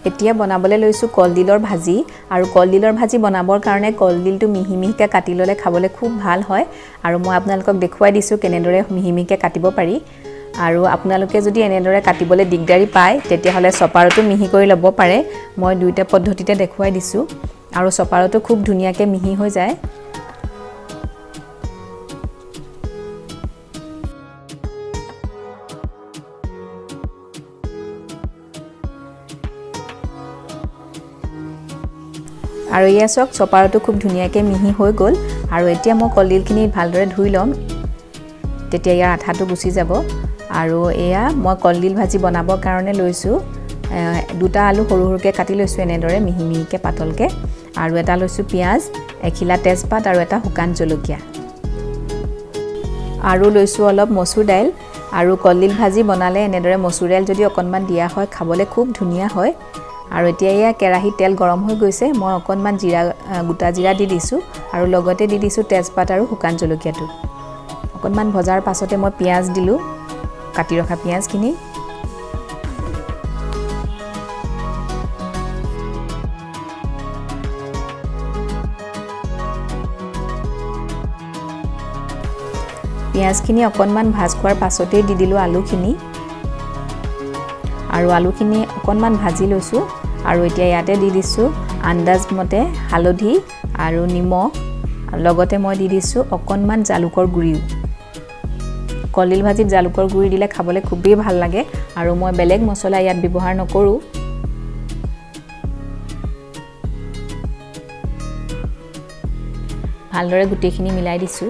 এতিয়া বনাবলৈ লৈছো কলডিলৰ ভাজি আৰু কলডিলৰ ভাজি বনাবৰ কাৰণে কলডিলটো মিহি মিহিকে কাটি ললে খাবলৈ খুব ভাল হয় আৰু মই আপোনালোকক দেখুৱাই দিছো কেনেদৰে মিহি মিহিকে কাটিব পাৰি আৰু আপোনালোকে যদি এনেদৰে কাটিবলৈ দিগদাৰি পায় তেতিয়া হলে চপাৰটো মিহি কৰি ল'ব পাৰে মই দুইটা পদ্ধতিতে দেখুৱাই দিছো আৰু চপাৰটো খুব ধুনিয়াকে মিহি হৈ যায় আৰু ইয়া চক চপাৰটো খুব ধুনিয়াকে মিহি হৈ গল আৰু এতিয়া মই কলডিলখিনি ভালদৰে ধুই লম তেতিয়া ইয়াৰ আঠাটো গুছি যাব আৰু এয়া মই কলডিল ভাজি বনাবৰ কাৰণে লৈছো দুটা আলু সৰু সৰুকে কাটি লৈছো এনেদৰে মিহি মিহিকে পাতলকে আৰু এটা লৈছো পিয়াজ এখিলা তেজপাত আৰু এটা শুকান জলকীয়া আৰু লৈছো অলপ মসুৰ দাইল আৰু কলডিল ভাজি বনালে এনেদৰে মসুৰ দাইল যদি অকনমান দিয়া হয় খাবলৈ খুব ধুনিয়া হয় আৰু এতিয়া ইয়া কেৰাহী তেল গৰম হৈ গৈছে মই অকনমান জিৰা গোটা জিৰা দি দিছো আৰু লগতে দি দিছো তেজপাত আৰু শুকান জলকীয়াটো অকনমান ভজাৰ পাছতে মই পিয়াজ দিলো কাটি ৰখা পিয়াজখিনি পিয়াজখিনি অকনমান ভাজ খোৱাৰ পাছতে দি দিলো আলুখিনি আৰু আলুখিনি অকনমান ভাজি লৈছো আৰু এতিয়া ইয়াতে দি দিছো আন্দাজ মতে হালধি আৰু নিমখ লগতে মই দি দিছো অকনমান জালুকৰ গুড়ি কলডিল ভাজিত জালুকৰ গুড়ি দিলে খাবলৈ খুবেই ভাল লাগে আৰু মই বেলেগ মছলা ইয়াত ব্যৱহাৰ নকৰো ভালদৰে গুটিখিনি মিলাই দিছো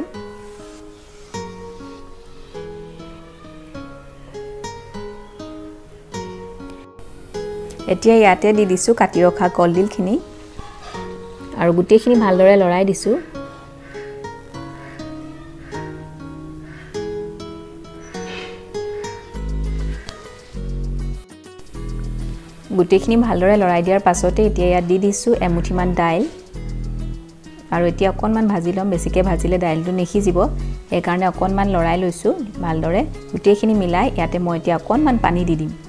এতিয়া ইয়াতে দি দিছো কাটি ৰখা কলডিলখিনি আৰু গুটিখিনি ভালদৰে লৰাই দিছো গুটিখিনি ভালদৰে লৰাই দিয়াৰ পাছতে এতিয়া ইয়াত দি দিছো এমুঠিমান দাইল আৰু এতিয়া অকনমান ভাজি লম বেছিকে ভাজিলে দাইলটো নিখিজিব এই কাৰণে অকনমান লৰাই লৈছো ভালদৰে গুটিখিনি মিলাই ইয়াতে মই এতিয়া অকনমান পানী দি দিম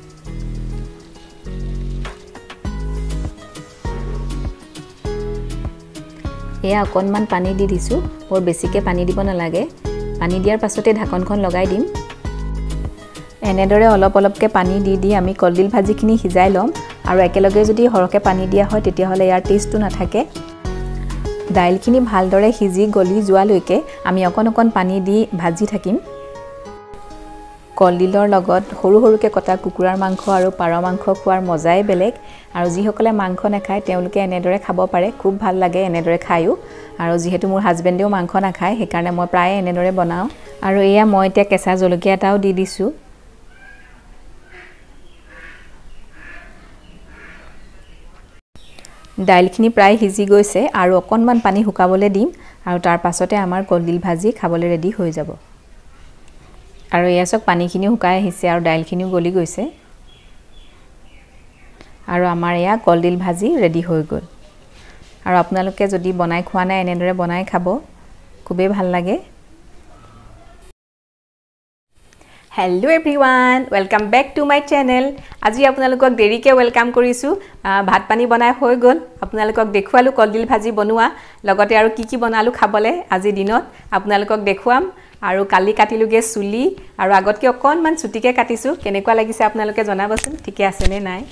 এয়া অকনমান পানী দি দিছো বৰ বেছিকে পানী দিব নালাগে পানী দিয়াৰ পাছতে ঢাকনখন লগাই দিম এনেদৰে অলপ অলপকে পানী দি আমি কলডিল ভাজিখিনি সিজাই লম আৰু একেলগে যদি হৰকে পানী দিয়া হয় তেতিয়া হলে ইয়াৰ টেষ্টটো নাথাকে দাইলখিনি ভালদৰে সিজি গলি যোৱালৈকে আমি অকন পানী দি ভাজি থাকিম কলডিলৰ লগত সৰু সৰুকে কটা কুকুৰাৰ মাংস আৰু পাৰ মাংস খোৱাৰ মজাই বেলেগ আৰু যিসকলে মাংস নাখায় তেওঁলোকে এনেদৰে খাব পাৰে খুব ভাল লাগে এনেদৰে খায়ও আৰু যেহেতু মোৰ হাজবেণ্ডেও মাংস নাখায় সেইকাৰণে মই প্ৰায় এনেদৰে বনাও আৰু এয়া মই এতিয়া কেঁচা জলকীয়া এটাও দি দিছো দাইলখিনি প্ৰায় সিজি গৈছে আৰু অকনমান পানী শুকাবলৈ দিম আৰু তাৰ পাছতে আমাৰ কলডিল ভাজি খাবলৈ ৰেডি হৈ যাব আৰু এয়া চক পানীখিনি শুকাই আহিছে আৰু দাইলখিনিও গলি গৈছে আৰু আমাৰ এয়া কলডিল ভাজি ৰেডি হৈ গল আৰু আপোনালোকে যদি বনাই খোৱা নাই এনেদৰে বনাই খাব খুবেই ভাল লাগে Hello everyone, welcome back to my channel. আজি আপোনালোকক দেৰিকে ওয়েলকাম কৰিছো ভাত পানী বনাই হৈ গল আপোনালোকক দেখুৱালো কলডিল ভাজি বনোৱা লগতে আৰু কি বনালো খাবলে আজি দিনত আপোনালোকক দেখুৱাম আৰু কালি কাটিলুগে চুলি আৰু আগতকে অকনমান ছুটিকে কাটিছো কেনেকুৱা লাগিছে আপোনালোকে জনাবচোন ঠিকে আছে নে নাই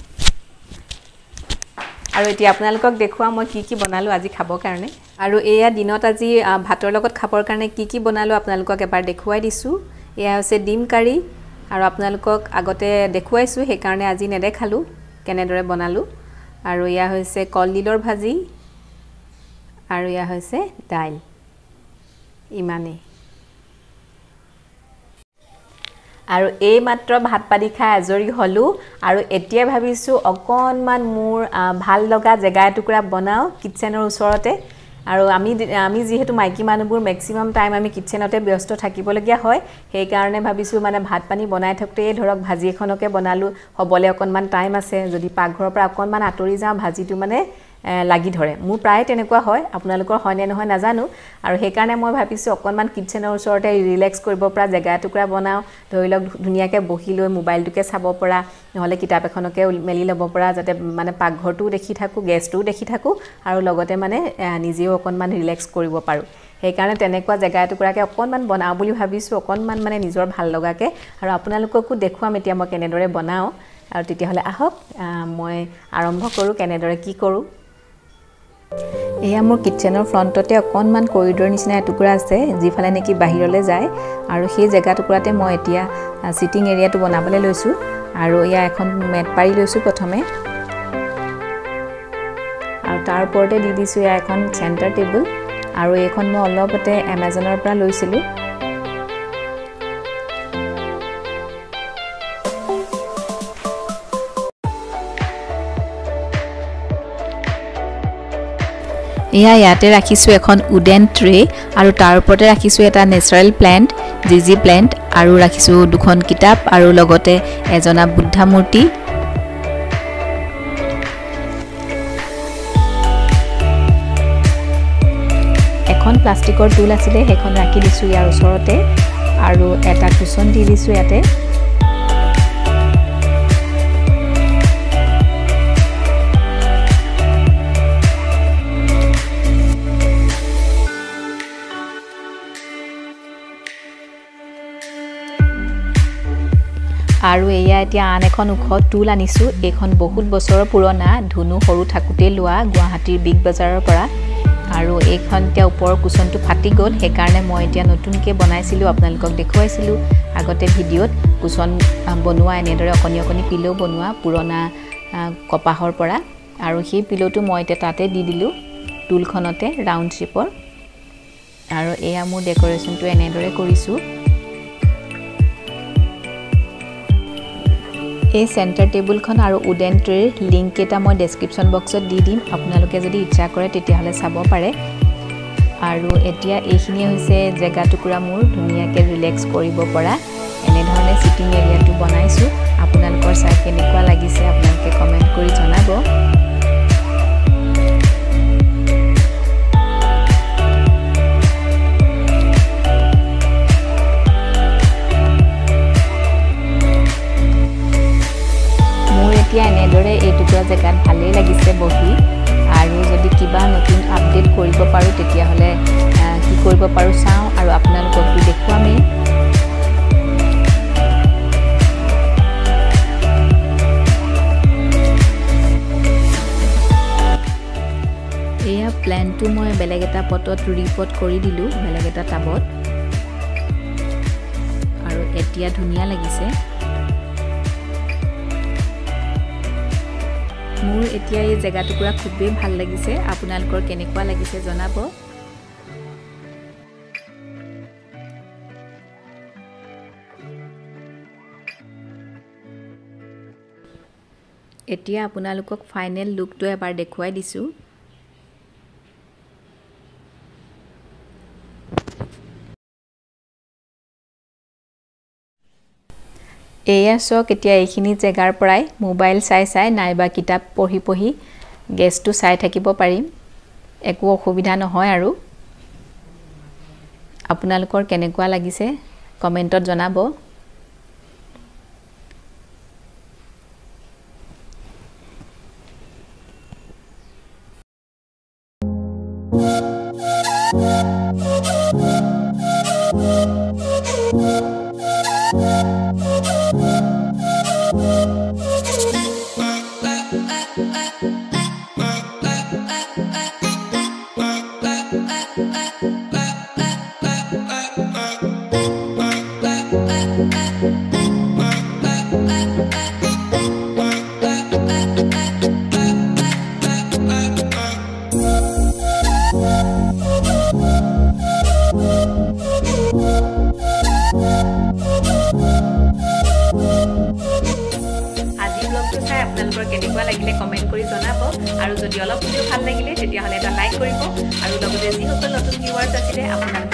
আৰু এতিয়া আপোনালোকক দেখুৱাম মই কি বনালো আজি খাবৰ কাৰণে আৰু এয়া দিনত আজি ভাতৰ লগত খাবৰ কাৰণে কি বনালো আপোনালোকক এবাৰ দেখুৱাই দিছো এয়া হৈছে ডিম কাৰি আৰু আপোনালোকক আগতে দেখুৱাইছো সেই কাৰণে আজি নেদেখালো কেনেদৰে বনালো আৰু এয়া হৈছে কলডিলৰ ভাজি আৰু এয়া হৈছে দাইল ইমানে আৰু এই মাত্ৰ ভাত পানী খাই আজৰি হলো আৰু এতিয়া ভাবিছো অকনমান মোৰ ভাল লগা জেগা এটুকুৰা বনাও কিচেনৰ ওচৰতে আৰু আমি যেহেতু মাইকি মানুহবোৰ ম্যাক্সিমাম টাইম আমি কিচেনতে ব্যস্ত থাকিবলগীয়া হয় সেই কাৰণে ভাবিছো মানে ভাত পানী বনাই থাকতে ধৰক ভাজি এখনকে বনালো হবলে অকনমান টাইম আছে যদি পাকঘৰৰ পৰা অকনমান আতৰি যাও ভাজিটো মানে লাগি ধৰে মোৰ প্ৰায় তেনেকুৱা হয় আপোনালোকৰ হয়নে নহয় নাজানো আৰু সেই কাৰণে মই ভাবিছো অকনমান কিচেনৰ ওচৰতে ৰিলেক্স কৰিব পৰা জেগা টুকুৰা বনাও ধৰি লওক ধুনিয়াকে বহি লৈ মোবাইলটোকে চাব পৰা নহলে কিতাপ এখনকে মেলি লব পৰা যাতে মানে পাকঘৰটো দেখি থাকো গেছটো দেখি থাকো আৰু লগতে মানে নিজেও অকনমান ৰিলেক্স কৰিব পাৰো সেই কাৰণে তেনেকুৱা জেগা টুকুৰাকে অকনমান বনাও বুলি ভাবিছো অকনমান মানে নিজৰ ভাল লগাকে আৰু আপোনালোককো দেখুৱাম এতিয়া মই কেনেদৰে বনাও আৰু তেতিয়া হলে আহক মই আৰম্ভ কৰো কেনেদৰে কি কৰো এয়া মোৰ কিচেনৰ ফ্ৰন্টতে অকনমান কৰিডৰ নিচিনা এটুকুৰা আছে যিফালে নেকি বাহিৰলৈ যায় আৰু সেই জেগা টুকুৰাতে মই এতিয়া সিটিং এৰিয়াটো বনাবলৈ লৈছো আৰু এয়া এখন মেট পাৰি লৈছো প্ৰথমে আৰু তাৰ ওপৰতে দি দিছো এয়া এখন চেণ্টাৰ টেবুল আৰু এইখন মই অলপতে Amazonৰ পৰা লৈছিলো ইয়াতে ৰাখিছো এখন উডেন ট্ৰে আৰু তাৰ ওপৰতে ৰাখিছো এটা নেচাৰেল প্লান্ট জিজি প্লান্ট আৰু ৰাখিছো দুখন কিতাপ আৰু লগতে এজনা বুদ্ধা মূৰ্তি এখন প্লাষ্টিকৰ টুল আছিল হেখন ৰাখি দিছো ইয়াৰ ওচৰতে আৰু এটা কুশন দি দিছো ইয়াতে আৰু এয়া এতিয়া আন এখন উখ টুল আনিছো এখন বহুত বছৰৰ পুৰণা ধুনু সৰু থাকুতে লোৱা গুৱাহাটীৰ বিগ বাজাৰৰ পৰা আৰু এইখন এতিয়া ওপৰৰ কুশনটো ফাটি গল সেই কাৰণে মই এতিয়া নতুনকৈ বনাইছিলো আপোনালোকক দেখুৱাইছিলো আগতে ভিডিঅ'ত কুশন বনোৱা এনেদৰে অকনি পিলো বনোৱা পুৰণা কপাহৰ পৰা আৰু সেই পিলোটো মই এতিয়া তাতে দি দিলো টুলখনতে ৰাউণ্ড শেপৰ আৰু এয়া মোৰ ডেকোৰেশনটো এনেদৰে কৰিছো এই সেন্টাৰ টেবুলখন আৰু উডেন ট্ৰেৰ লিংক এটা মই ডেসক্ৰিপচন বক্সত দি দিম আপোনালোকে যদি ইচ্ছা কৰে তেতিয়া হলে চাব পাৰে আৰু এতিয়া এইখিনি হৈছে জেগা টুকুৰা মোৰ ধুনিয়াকে ৰিলেক্স কৰিব পৰা এনে ধৰণে সিটিং এৰিয়াটো বনাইছো আপোনালোকৰ চাই কেনেকুৱা লাগিছে আপোনালোকে কমেন্ট কৰি জনাব এতিয়া এনেদৰে এই টুকুৰা জেগাত ভালেই লাগিছে বহি আৰু যদি কিবা নতুন আপডেট কৰিব পাৰো তেতিয়া হলে কি কৰিব পাৰো চাও আৰু আপোনালোকক দেখুৱামে এয়া প্ল্যানটো মই বেলেগ এটা পটত ৰিপোৰ্ট কৰি দিলো বেলেগ এটা টাবত আৰু এতিয়া ধুনিয়া লাগিছে মোৰ এতিয়া এই জেগা টুকুৰা খুবেই ভাল লাগিছে আপোনালোকৰ কেনেকুৱা লাগিছে জনাব এতিয়া আপোনালোকক ফাইনেল লুকটো এবাৰ দেখুৱাই দিছো এয়া সক এতিয়া এইখিনি জেগাৰ পৰাই মোবাইল চাই নাইবা কিতাপ পঢ়ি গেছটো চাই থাকিব পাৰিম একো অসুবিধা নহয় আৰু আপোনালোকৰ কেনেকুৱা লাগিছে কমেন্টত জনাব কেনেকুৱা লাগিলে কমেন্ট কৰি জনাব আৰু যদি অলপ ভিডিও ভাল লাগিলে তেতিয়া হলে এটা লাইক কৰিব আৰু লগতে যি সকল নতুন ভিউৱাৰ্ছ আছে আপোনালোক